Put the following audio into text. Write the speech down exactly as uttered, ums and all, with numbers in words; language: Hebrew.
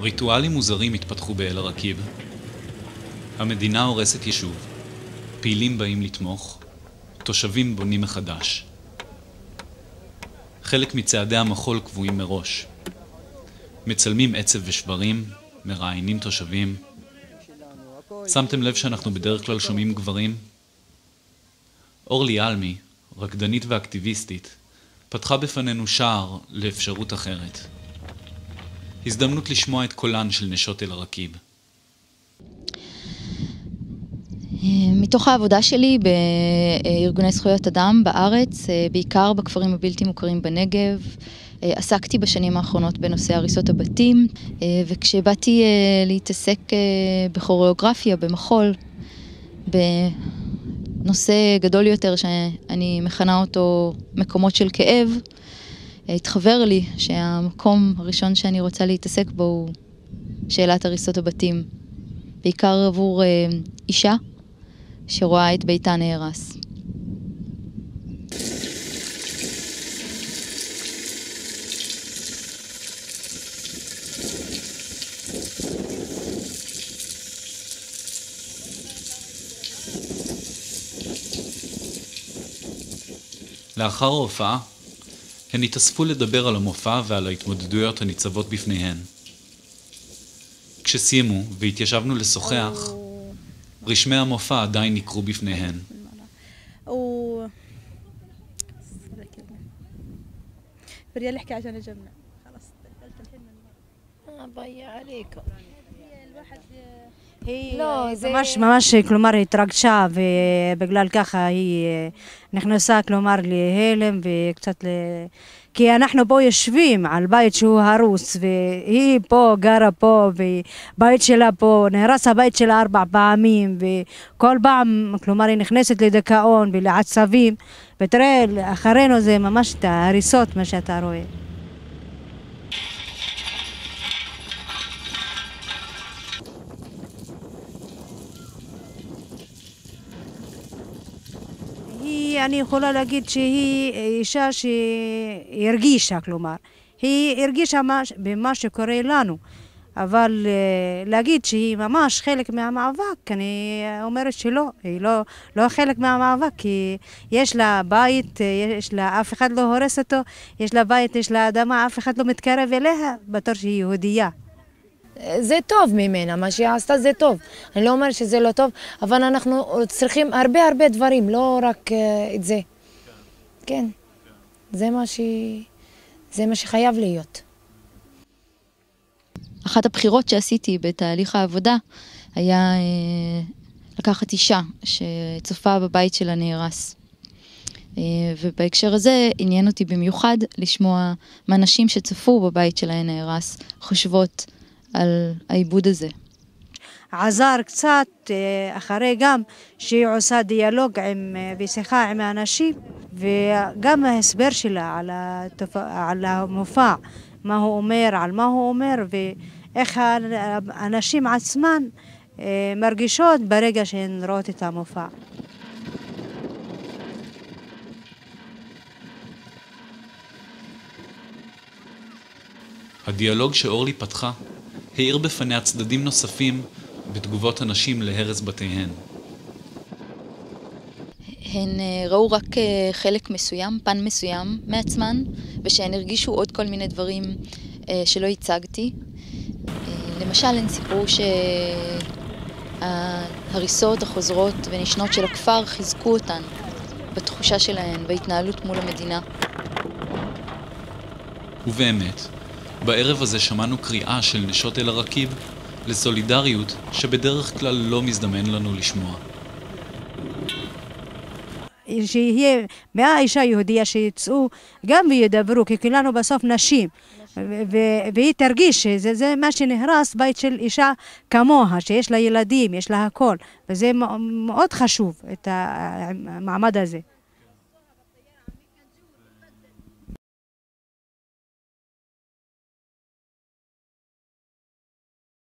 ריטואלים מוזרים התפתחו באל עראקיב. המדינה הורסת יישוב, פעילים באים לתמוך, תושבים בונים מחדש. חלק מצעדי המחול קבועים מראש. מצלמים עצב ושברים, מראיינים תושבים. שמתם לב שאנחנו בדרך כלל שומעים גברים? אורלי אלמי, רקדנית ואקטיביסטית, פתחה בפנינו שער לאפשרות אחרת. הזדמנות לשמוע את קולן של נשות אל עראקיב. מתוך העבודה שלי בארגוני זכויות אדם בארץ, בעיקר בכפרים הבלתי מוכרים בנגב, עסקתי בשנים האחרונות בנושא הריסות הבתים, וכשבאתי להתעסק בכוריאוגרפיה, במחול, בנושא גדול יותר שאני מכנה אותו מקומות של כאב, התחבר לי שהמקום הראשון שאני רוצה להתעסק בו הוא שאלת הריסות הבתים, בעיקר עבור אישה שרואה את ביתה נהרס. לאחר ההופעה, הן התאספו לדבר על המופע ועל ההתמודדויות הניצבות בפניהן. כשסיימו והתיישבנו לשוחח, רשמי המופע עדיין נקרו בפניהן. بدي احكي عشان اجمع خلاص قلت الحين ضيع عليكم الواحد هي ממש ממש כלומר התרגשה ובגלל ככה היא נכנסה כלומר להלם וקצת ל... כי אנחנו פה יושבים על בית שהוא הרוס והיא פה גרה פה ובית שלה פה נהרס הבית שלה ארבע פעמים וכל פעם כלומר היא נכנסת לדיכאון ולעצבים ותראה אחרינו זה ממש את ההריסות מה שאתה רואה. אני יכולה להגיד שהיא אישה שהרגישה, כלומר, היא הרגישה במה שקורה לנו, אבל להגיד שהיא ממש חלק מהמאבק, אני אומרת שלא, היא לא, לא חלק מהמאבק, כי יש לה בית, יש לה, אף אחד לא הורס אותו, יש לה בית, יש לה אדמה, אף אחד לא מתקרב אליה, בתור שהיא יהודייה. זה טוב ממנה, מה שהיא עשתה זה טוב. אני לא אומרת שזה לא טוב, אבל אנחנו צריכים הרבה הרבה דברים, לא רק uh, את זה. כן, זה מה, ש... זה מה שחייב להיות. אחת הבחירות שעשיתי בתהליך העבודה היה uh, לקחת אישה שצופה בבית שלה נהרס. Uh, ובהקשר הזה עניין אותי במיוחד לשמוע מה נשים שצפו בבית שלהן נהרס חושבות על העיבוד הזה. עזר קצת אחרי גם שהיא עושה דיאלוג עם, ושיחה עם האנשים וגם ההסבר שלה על, התופ... על המופע, מה הוא אומר, על מה הוא אומר ואיך האנשים עצמן מרגישות ברגע שהן רואות את המופע. הדיאלוג שאורלי פתחה העיר בפניה צדדים נוספים בתגובות הנשים להרס בתיהן. הן ראו רק חלק מסוים, פן מסוים מעצמן, ושהן הרגישו עוד כל מיני דברים שלא הצגתי. למשל, הן סיפרו שההריסות החוזרות ונשנות של הכפר חיזקו אותן בתחושה שלהן, בהתנהלות מול המדינה. ובאמת, בערב הזה שמענו קריאה של נשות אל עראקיב לסולידריות שבדרך כלל לא מזדמן לנו לשמוע. שיהיה מאה אישה יהודיה שיצאו גם וידברו, כי כולנו בסוף נשים, והיא תרגיש שזה מה שנהרס בית של אישה כמוה, שיש לה ילדים, יש לה הכל, וזה מאוד חשוב את המעמד הזה.